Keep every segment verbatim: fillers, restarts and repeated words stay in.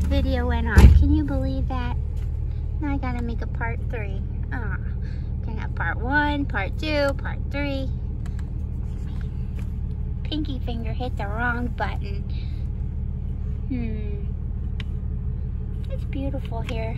video went on. Can you believe that? Now I gotta make a part three. Ah, gonna have part one, part two, part three. Pinky finger hit the wrong button. Hmm. It's beautiful here.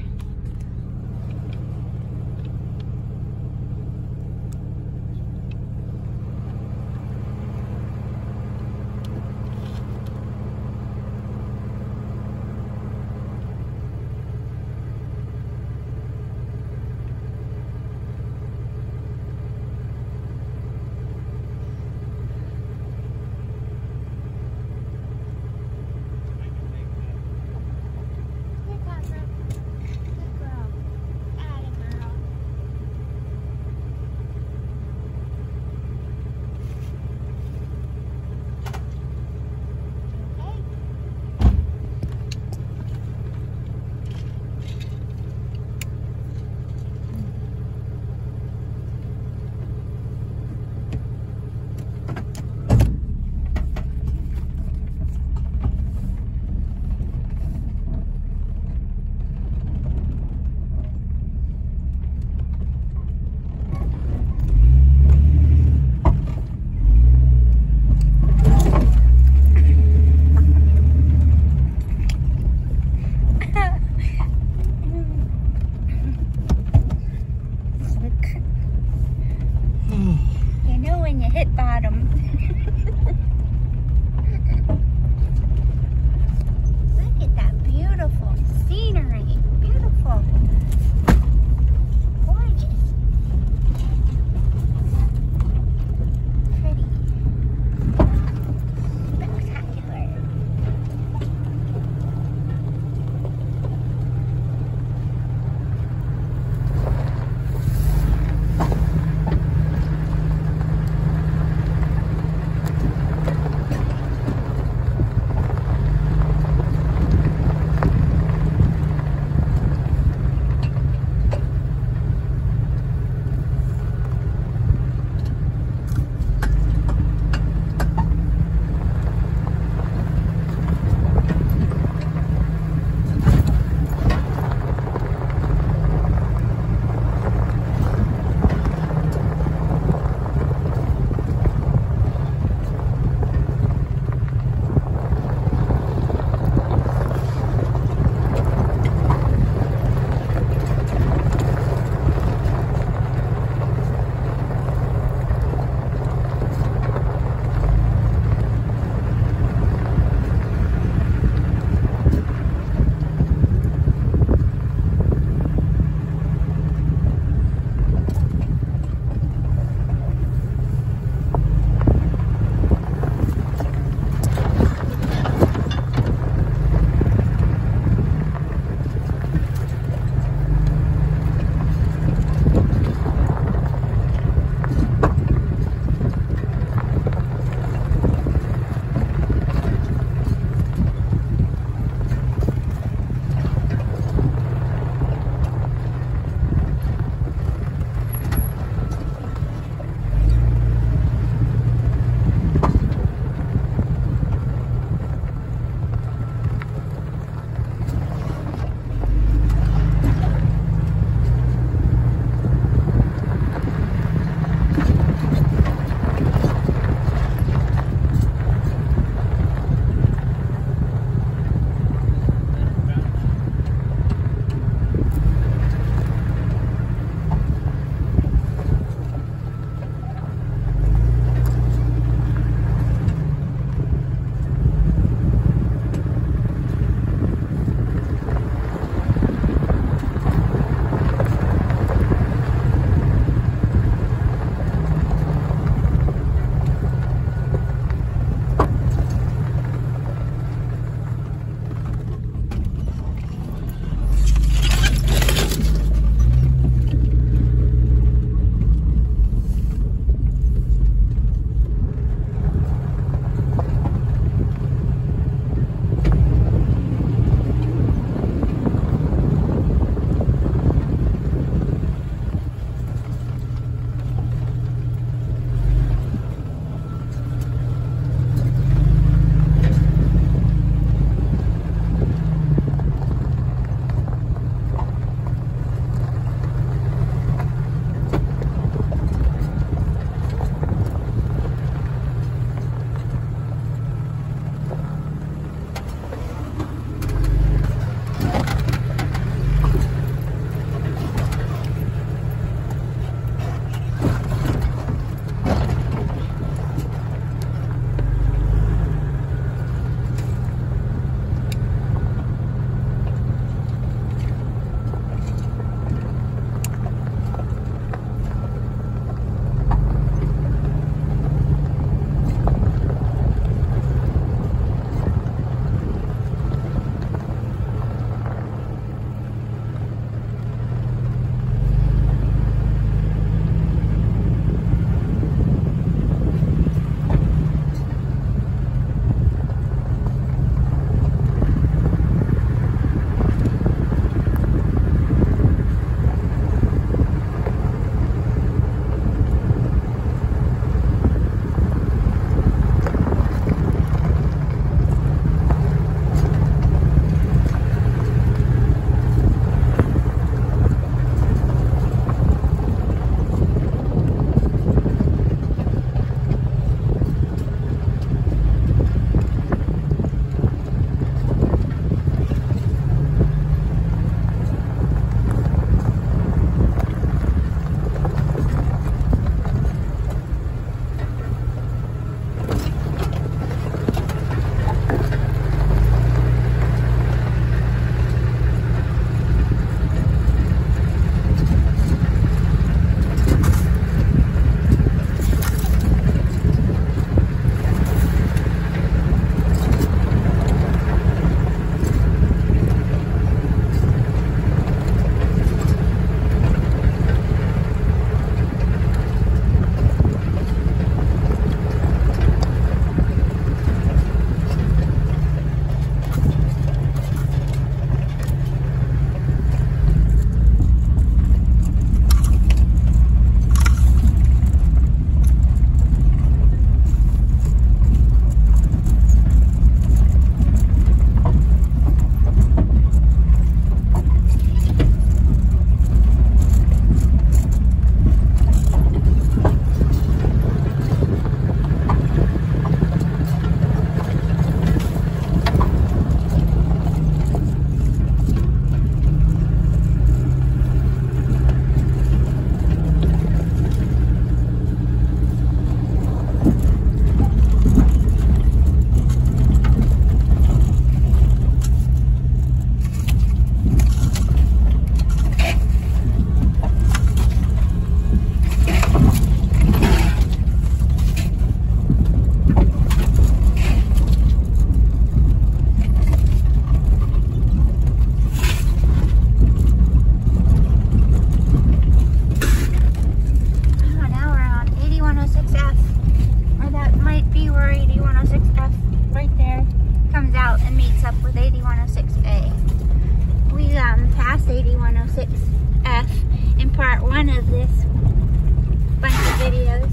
six A. We um, passed eighty-one oh six F in part one of this bunch of videos.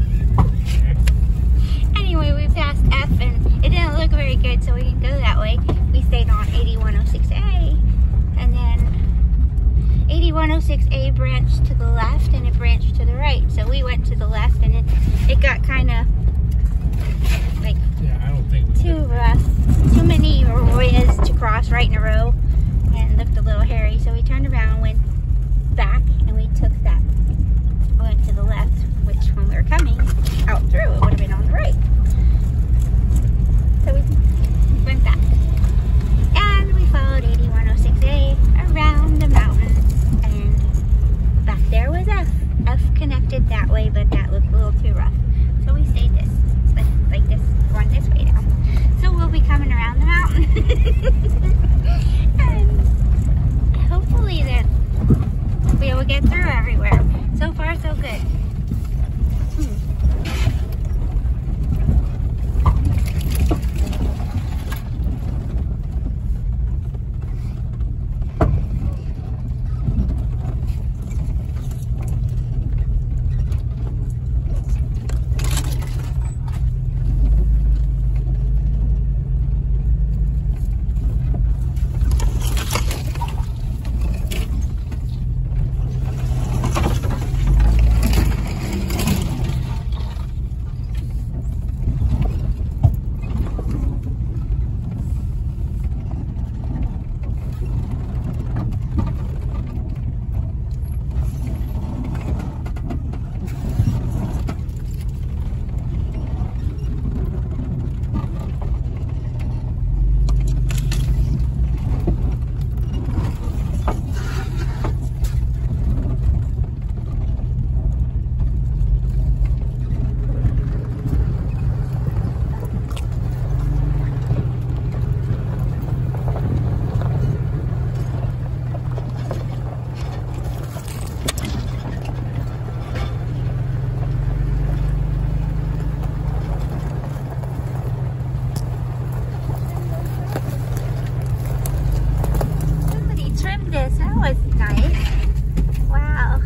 Anyway, we passed F and it didn't look very good, so we didn't go that way. We stayed on eighty-one oh six A, and then eighty-one oh six A branched to the left and it branched to the right. So we went to the left and it, it got kind of like yeah, I don't think too rough. Too many arroyos to cross right in a row and looked a little hairy. So we turned around and went back and we took that, went to the left, which when we were coming out through, it would have been on the right. So we went back. And we followed eighty-one oh six A around the mountain, and back there was F. F connected that way, but that looked a little too rough. So we stayed this, like, like this, going this way down. So we'll be coming around the mountain. And hopefully that we will get through everywhere. So far, so good. Was nice. Wow.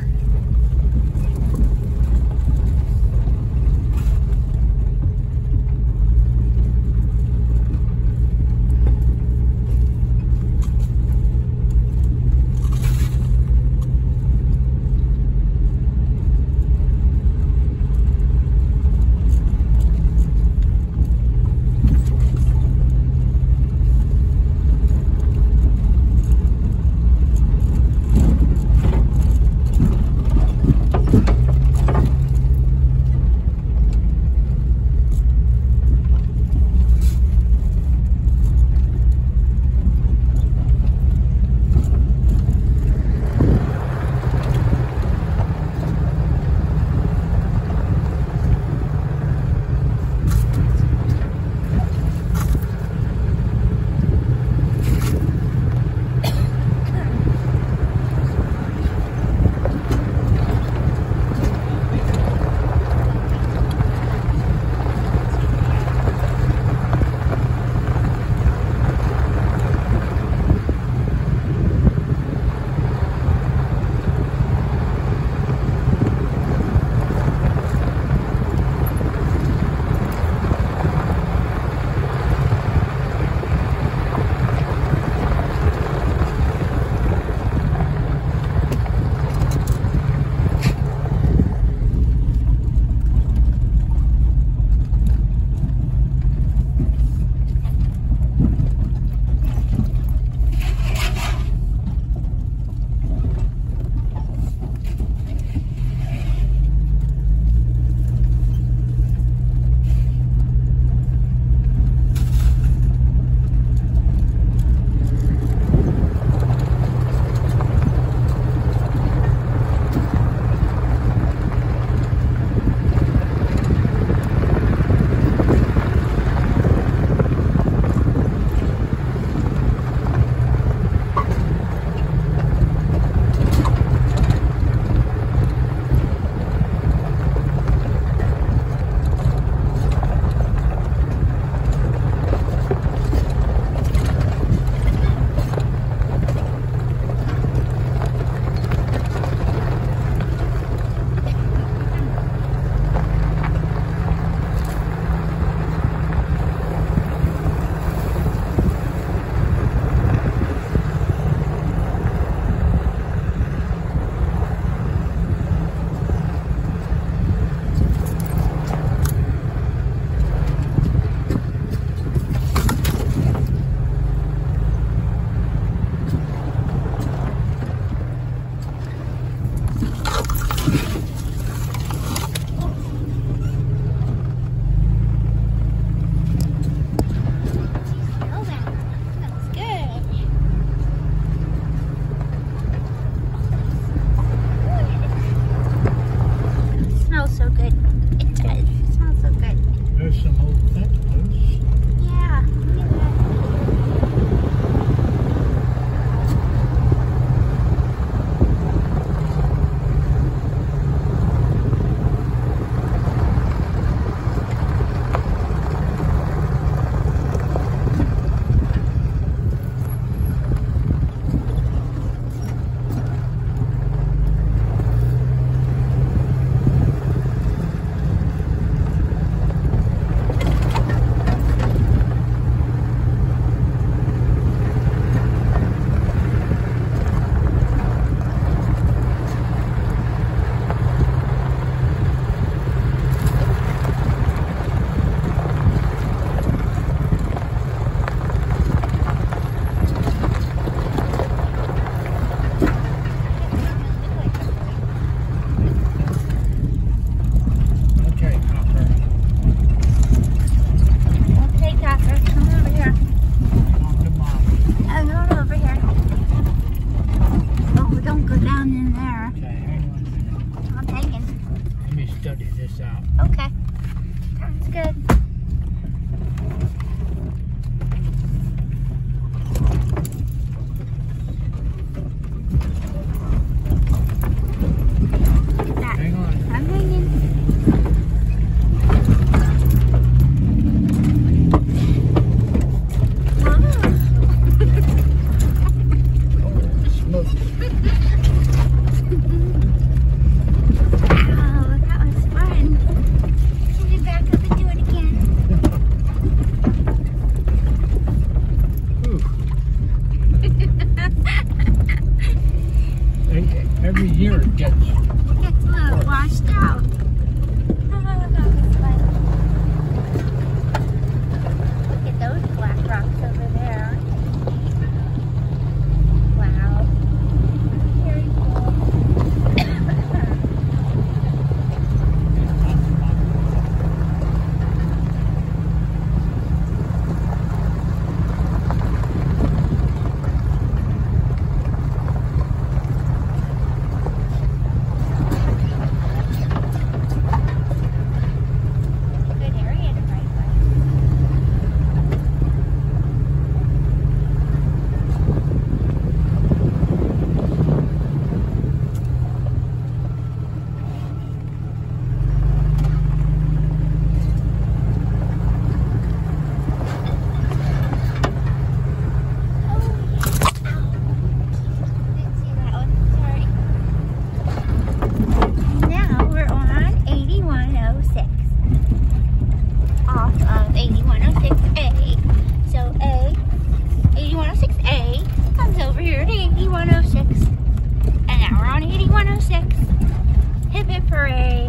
Okay, hang on a minute. I'm hanging. Let me study this out. Okay. Sounds good. That. Hang on. I'm hanging. Smoke. Wow, that was fun. Can you back up and do it again? Ooh. Every year it gets. It gets a little washed out. Oh, that was fun. Look at those black rocks over there. Wow. Very cool. Good area to ride by. Didn't see that one. Sorry. Now we're on eighty-one oh six. Off of eighty-one oh six A. So A, eighty-one oh six A comes over here to eighty-one oh six. And now we're on eighty-one oh six. Hip hip hooray.